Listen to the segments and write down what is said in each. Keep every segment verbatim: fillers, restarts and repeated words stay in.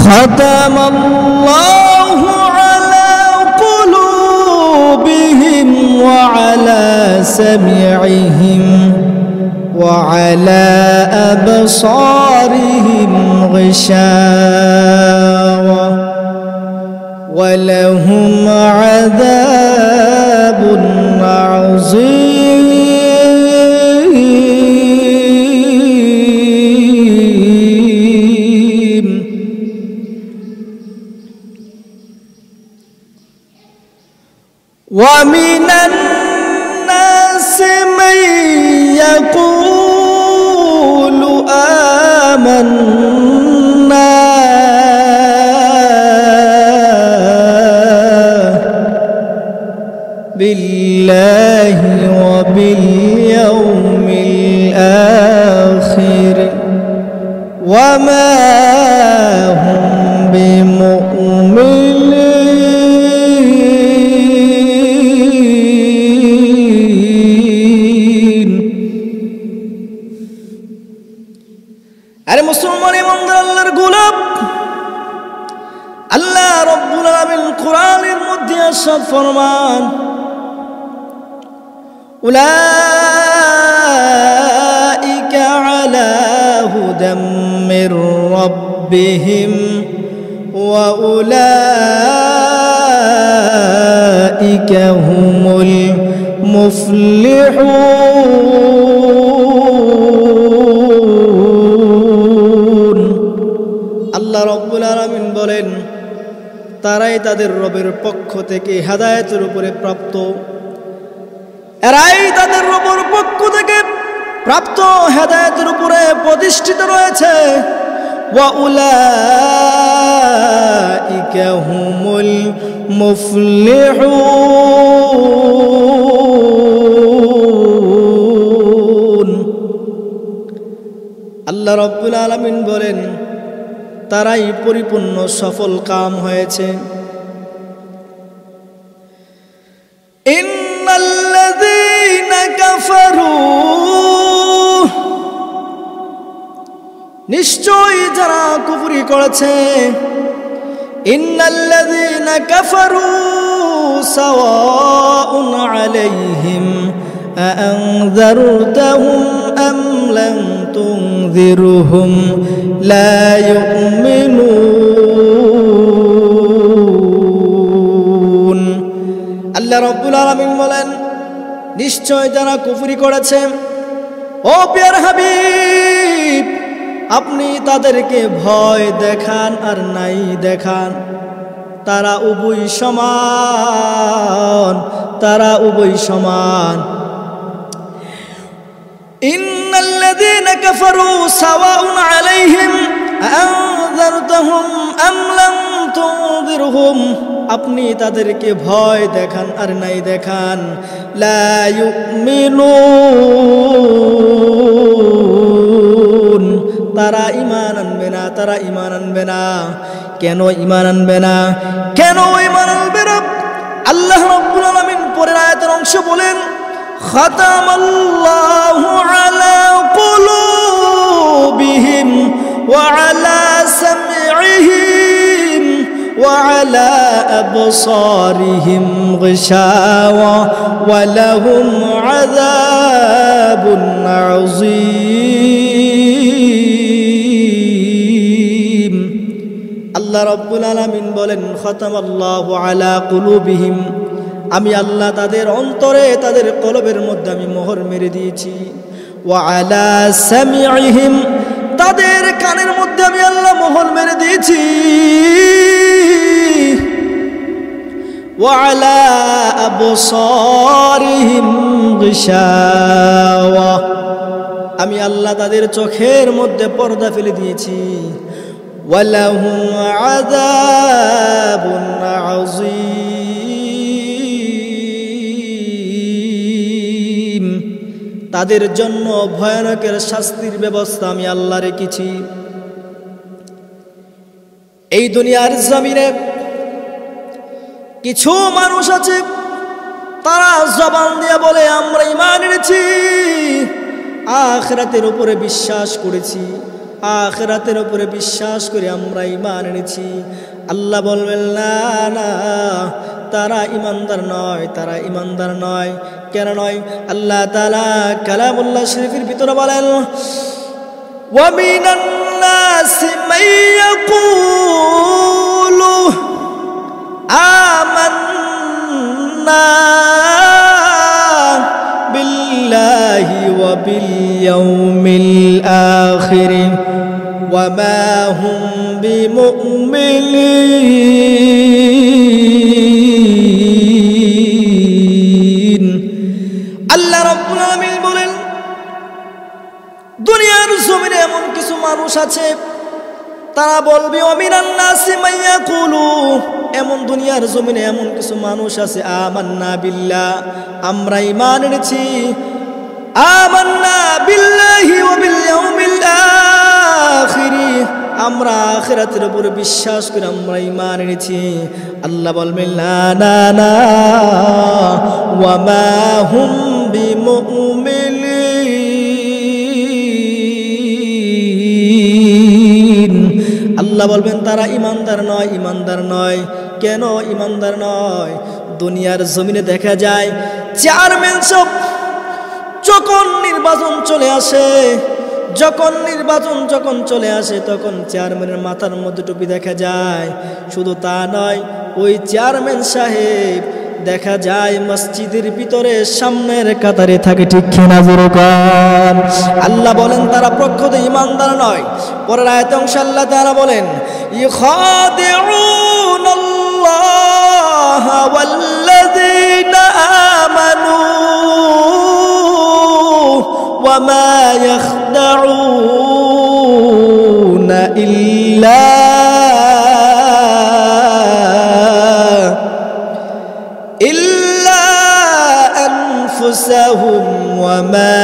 খাতামাল্লাহু আলা কুলুবিহিম ওয়া আলা সামিইহিম ওয়া আলা আবসারিহিম গিশাওয়া ওয়া লাহুম আযাবুন আযীম। ومن الناس من يقول آمنا بالله وباليوم الآخر وما هم بمؤمنين। আরে মুসলমান ইমানদার আল্লাহর গোলাপ, আল্লাহ রাব্বুল আলামিন কোরআনের মধ্যে ارشاد ফরমান, উলাইকা আলা হুদাম মির রাব্বিহিম ওয়া উলাইকা হুমুল মুফলিহুন। আল্লাহ রাব্বুল আলামিন বলেন, তারাই তাদের রবের পক্ষ থেকে হেদায়েতের উপরে প্রাপ্ত, এরাই তাদের রবের পক্ষ থেকে প্রাপ্ত হেদায়েতের উপরে প্রতিষ্ঠিত রয়েছে। ওয়া উলাইকা হুমুল মুফলিহুন। আল্লাহ রাব্বুল আলামিন বলেন, তারাই পরিপূর্ণ সফল কাম হয়েছে। ইন্নাল্লাযীনা কাফারু, নিশ্চয়ই যারা কুফরি করেছে, ইন্নাল্লাযীনা কাফারু সাওয়াউন আলাইহিম আআনযারতাহুম আম লাম তুনযিরহুম লা ইউমিনুন। আল্লাহ রাব্বুল আলামিন বলেন, নিশ্চয় যারা কুফরি করেছে, ও প্রিয় হাবিব, আপনি তাদেরকে ভয় দেখান আর নাই দেখান, তারা উভয় সমান, তারা উভয় সমান। ইন্নাল্লাযীনা কাফারু সাওয়াউন আলাইহিম আআনযারতাহুম আম লাম তুনযিরহুম, আপনি তাদেরকে ভয় দেখান আর নাই দেখান, লা ইউমিনুন, তারা ঈমান আনবে না, তারা ঈমান আনবে না। কেন ঈমান আনবে না? কেন ঈমান আনবে না? আল্লাহ রাব্বুল আলামিন পরের আয়াতের অংশ বলেন, খাতামাল্লাহু আলা কুলুবিহিম ওয়া আলা সামিইহিম ওয়া আলা আবসারিহিম গিশাওয়া ওয়া লাহুম আযাবুন আযীম। আল্লাহ রাব্বুল আলামিন বলেন, খাতামাল্লাহু আলা কুলুবিহিম, আমি আল্লাহ তাদের অন্তরে, তাদের কলবের মধ্যে আমি মোহর মেরে দিয়েছি। ওয়া আলা সামিইহিম, তাদের কানের মধ্যে আমি আল্লাহ মোহর মেরে দিয়েছি। ওয়া আলা আবসারিহিম গিশাওয়া, আমি আল্লাহ তাদের চোখের মধ্যে পর্দা ফেলে দিয়েছি। ওয়া লাহুম আযাবুন আযীম, তাদের জন্য ভয়ানকের শাস্তির ব্যবস্থা আমি আল্লাহ রেখেছি। এই দুনিয়ার জমিনে কিছু মানুষ আছে, তারা জবান দিয়ে বলে আমরা ঈমান এনেছি, আখিরাতের উপরে বিশ্বাস করেছি, আখিরাতের উপরে বিশ্বাস করে আমরা ঈমান এনেছি। আল্লাহ বলবেন না না, তারা ঈমানদার নয়, তারা ঈমানদার নয়। কেন নয়? আল্লাহ তাআলা কালামুল্লাহ শরীফের ভিতরে বলেন, ওয়া মিনান নাসি মাইয়াকুলু আমান্না বিল্লাহি ওয়া বিল ইয়াউমিল আখির ওয়া মা হুম বিমুমিনিন। আল্লাহ রাব্বুল আলামিন বলেন, দুনিয়ার জমিনে এমন কিছু মানুষ আছে তারা বলবে ওয়া মিনান নাসি মাইয়াকুলু, এমন দুনিয়ার জমিনে এমন কিছু মানুষ আছে আমান্না বিল্লাহ, আমরা ঈমান এনেছি, আমান্না বিল্লাহি ওয়া বিল ইয়াউমিল আখির, আমরা আখিরাতের উপরে বিশ্বাস করে আমরা ঈমান এনেছি। আল্লাহ বলবেন না না না, ওয়া মা হুম বিমুমিনিন। আল্লাহ বলবেন তারা ঈমানদার নয়, ঈমানদার নয়। কেন ঈমানদার নয়? দুনিয়ার জমিনে দেখা যায় চেয়ারম্যান সব যখন নির্বাচন চলে আসে, যখন নির্বাচন যখন চলে আসে তখন চেয়ারম্যানের মাথার মধ্যে টুপি দেখা যায়। শুধু তা নয়, ওই চেয়ারম্যান সাহেব দেখা যায় মসজিদের ভিতরে সামনের কাতারে থাকে। ঠিক কিনা জোরে কোন? আল্লাহ বলেন তারা প্রকৃত ঈমানদার নয়। পরের আয়াতে অংশ আল্লাহ তাআলা বলেন, ইখাদিউনাল্লাহ ওয়াল্লাযীনা আমানু ওয়া মা ইয়াখদাউনা ইল্লা أنفسهم وما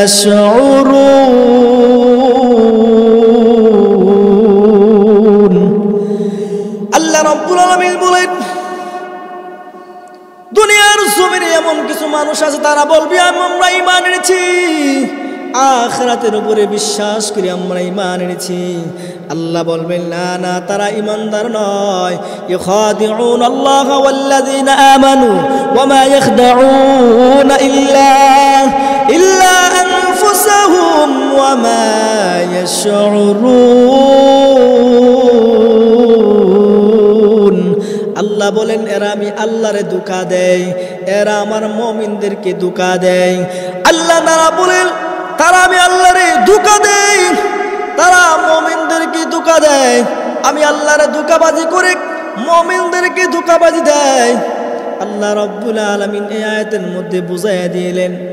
يشعرون। আল্লাহ রাব্বুল আলামিন বলেন, দুনিয়ার জমিনে এমন কিছু মানুষ আছে তারা বলবে আমরা ঈমান এনেছি, আখিরাতের উপরে বিশ্বাস করে আমরা ঈমান এনেছি। আল্লাহ বলবেন না না, তারা ঈমানদার নয়। ইখাদিউনাল্লাহ ওয়াল্লাযীনা আমানু ওয়া মা ইয়াখদাউনা ইল্লা ইল্লা আনফুসাহুম ওয়া মা ইয়াশউরুন। আল্লাহ বলেন এরা আমি আল্লাহরে ধোঁকা দেয়, এরা আমার মুমিনদেরকে ধোঁকা দেয়। আল্লাহ তাআলা বলেন তারা আমি আল্লাহরে ধোঁকা দেই, তারা মুমিনদেরকে ধোঁকা দেয়। আমি আল্লাহরে ধোঁকাবাজি করে মুমিনদেরকে ধোঁকাবাজি দেয়। আল্লাহ রাব্বুল আলামিন এই আয়াতের মধ্যে বুঝাইয়া দিলেন